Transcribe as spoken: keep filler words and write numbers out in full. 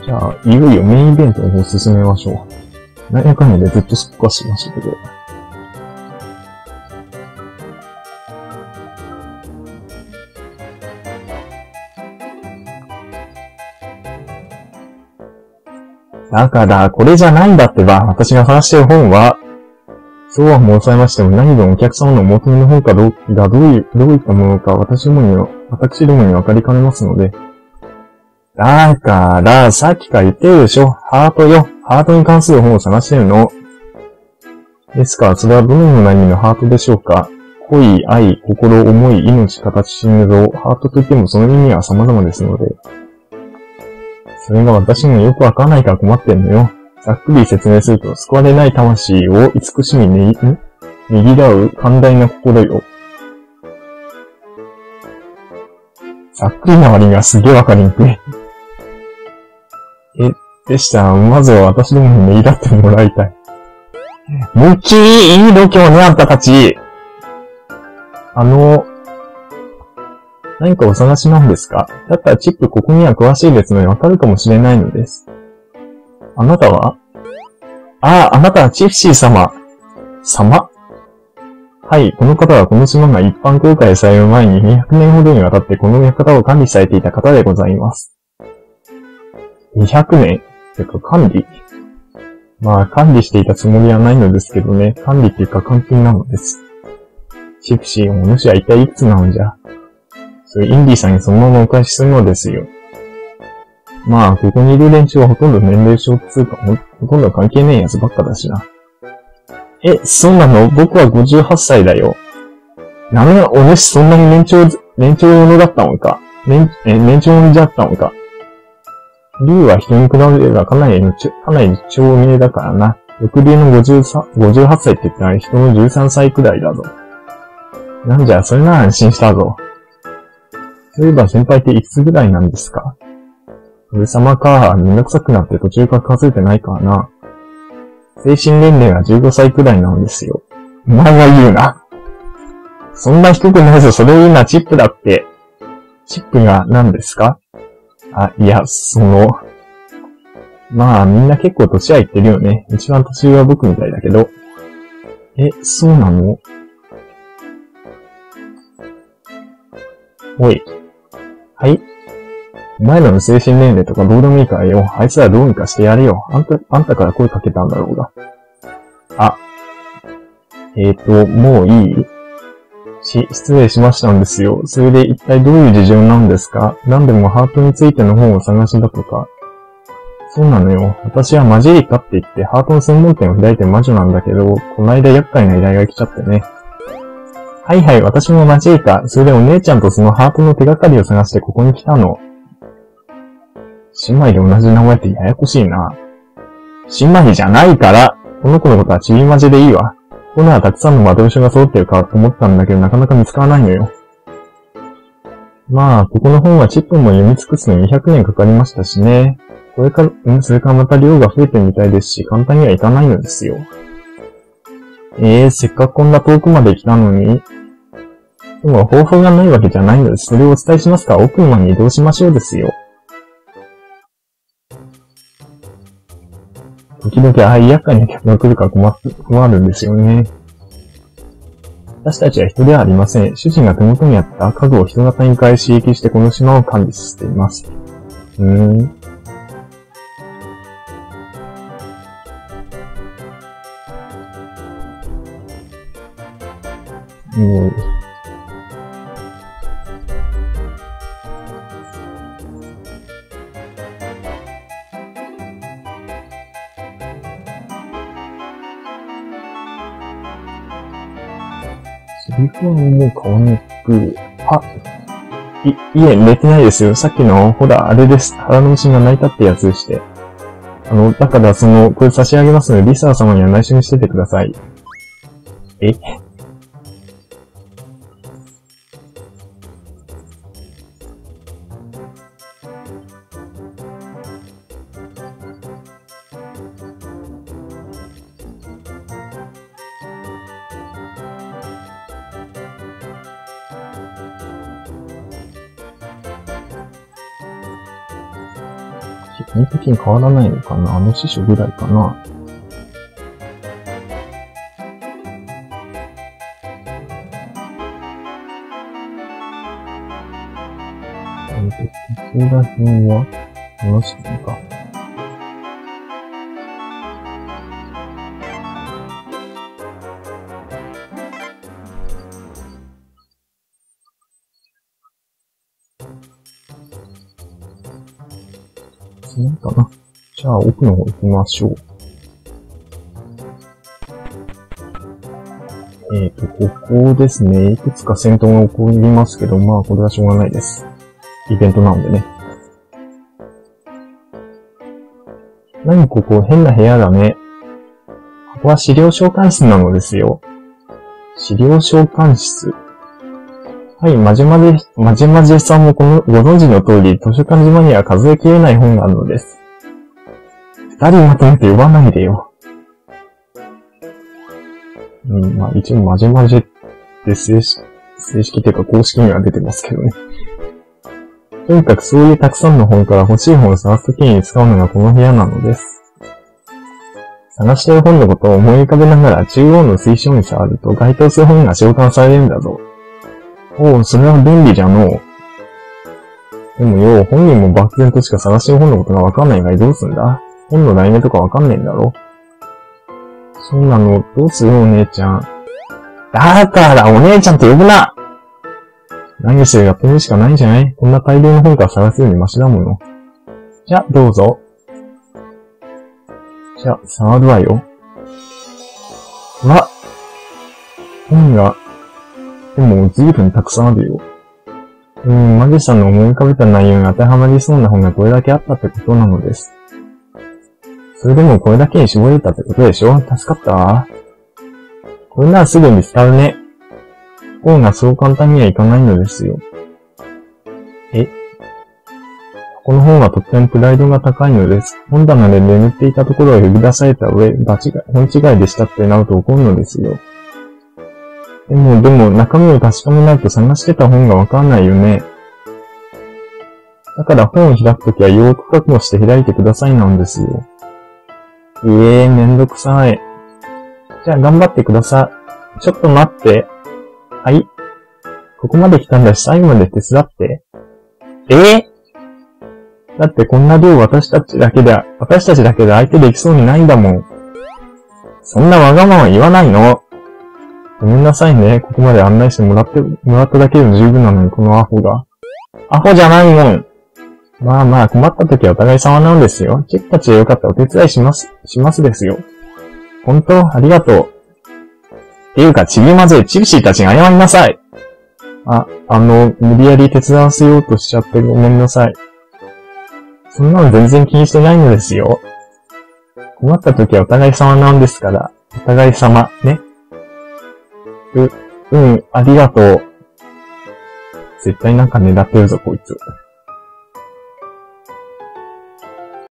じゃあ、いよいよメインイベントの方進めましょう。なんやかんやでずっとすっかしましたけど。だから、これじゃないんだってば、私が話してる本は、そうは申されましても何分お客様のお求めの本かどうがどういう、どういったものか私どもには、私どもに分かりかねますので。だから、さっきから言ってるでしょ。ハートよ。ハートに関する本を探してるの。ですから、それはどのような意味のハートでしょうか。恋、愛、心、思い、命、形、心臓。ハートといってもその意味は様々ですので。それが私にもよくわからないから困ってんのよ。ざっくり説明すると、救われない魂を慈しみねぎ、んねぎらう寛大な心よ。ざっくりな割にはすげえわかりにくい。え、でしたら、まずは私どもにねぎらってもらいたい。むきーいい度胸ね、あんたたち。あの、何かお探しなんですか？だったらチップここには詳しいですのでわかるかもしれないのです。あなたは？ああ、あなたはチフシー様。様？はい、この方はこの島が一般公開される前ににひゃくねんほどにわたってこの館を管理されていた方でございます。にひゃくねん？てか管理？まあ管理していたつもりはないのですけどね、管理っていうか監禁なのです。チフシー、お主は一体いくつなのじゃ？それインディさんにそのままお返しするのですよ。まあ、ここにいる連中はほとんど年齢症つうか、ほとんど関係ねえやつばっかだしな。え、そうなの？僕はごじゅうはっさいだよ。なんだ、お主そんなに年長、年長者だったのか。年、え、年長者だったのか。竜は人に比べればかなりの、かなり長命だからな。翼竜のごじゅうさん、ごじゅうはっさいって言ったら人のじゅうさんさいくらいだぞ。なんじゃ、それなら安心したぞ。そういえば先輩っていくつぐらいなんですか？俺様か、めんどくさくなって途中から数えてないからな。精神年齢はじゅうごさいくらいなんですよ。お前が言うな。そんな低くないぞ、それを言うな、チップだって。チップが何ですか？あ、いや、その、まあみんな結構年はいってるよね。一番年上は僕みたいだけど。え、そうなの？おい。はい。お前らの精神年齢とかどうでもいいからよ。あいつらどうにかしてやれよ。あんた、あんたから声かけたんだろうが。あ。えーと、もういい？し、失礼しましたんですよ。それで一体どういう事情なんですか？何でもハートについての本を探しだとか。そうなのよ。私はマジリカって言ってハートの専門店を開いてる魔女なんだけど、この間厄介な依頼が来ちゃってね。はいはい、私もマジリカ。それでお姉ちゃんとそのハートの手がかりを探してここに来たの。姉妹で同じ名前ってややこしいな。姉妹じゃないから。この子のことはちびまじでいいわ。ここならたくさんの窓書が揃ってるかと思ったんだけどなかなか見つからないのよ。まあ、ここの本はチップも読み尽くすのにひゃくねんかかりましたしね。これから、うん、それからまた量が増えてみたいですし、簡単にはいかないのですよ。ええー、せっかくこんな遠くまで来たのに。でも方法がないわけじゃないのです。それをお伝えしますから奥まで移動しましょうですよ。時々ああいう厄介な客が来るから困って、困るんですよね。私たちは人ではありません。主人が手元にあった家具を人型に変え刺激してこの島を管理しています。うーん。もう。セリフはもう変わんなく、あ、い、いえ、寝てないですよ。さっきの、ほら、あれです。腹の虫が泣いたってやつでして。あの、だからその、これ差し上げますので、リサー様には内緒にしててください。え？ 基本的に変わらないのかな。あの師匠ぐらいかな。えっと、ここら辺は、どうしたのか。そうかな。じゃあ、奥の方行きましょう。えっと、ここですね。いくつか戦闘が起こりますけど、まあ、これはしょうがないです。イベントなんでね。何ここ変な部屋だね。ここは資料召喚室なのですよ。資料召喚室。はい、まじまじ、まじまじさんもこの、ご存知の通り、図書館島には数えきれない本があるのです。二人まとめて呼ばないでよ。うん、まあ一応まじまじって正式、正式っていうか公式には出てますけどね。とにかくそういうたくさんの本から欲しい本を探すときに使うのがこの部屋なのです。探している本のことを思い浮かべながら中央の推奨に触ると該当する本が召喚されるんだぞ。おう、それは便利じゃのう。でもよ、本人も漠然としか探している本のことがわかんないがどうすんだ？本の題名とかわかんねえんだろ？そうなの、どうするお姉ちゃん。だからお姉ちゃんと呼ぶな！何してるやってみるしかないんじゃない？こんな大量の本から探すよりマシだもの。じゃ、どうぞ。じゃ、触るわよ。わ！本が、でも随分たくさんあるよ。うーん、マジさんの思い浮かべた内容に当てはまりそうな本がこれだけあったってことなのです。それでもこれだけに絞れたってことでしょ？助かったわ。これならすぐ見つかるね。本がそう簡単にはいかないのですよ。え？この本はとってもプライドが高いのです。本棚で眠っていたところを呼び出された上、場違い、本違いでしたってなると怒るのですよ。でも、でも、中身を確かめないと探してた本がわかんないよね。だから本を開くときはよーく覚悟して開いてくださいなんですよ。ええー、めんどくさい。じゃあ頑張ってください。ちょっと待って。はい。ここまで来たんだし最後まで手伝って。ええー、だってこんな量私たちだけで、私たちだけで相手できそうにないんだもん。そんなわがまま言わないの。ごめんなさいね。ここまで案内してもらって、もらっただけでも十分なのに、このアホが。アホじゃないもん。まあまあ、困った時はお互い様なんですよ。チェックたちでよかったらお手伝いします、しますですよ。本当ありがとう。っていうか、ちびまずいチルシーたちに謝りなさい。あ、あの、無理やり手伝わせようとしちゃってごめんなさい。そんなの全然気にしてないのですよ。困った時はお互い様なんですから。お互い様、ね。う、うん、ありがとう。絶対なんか狙ってるぞ、こいつ。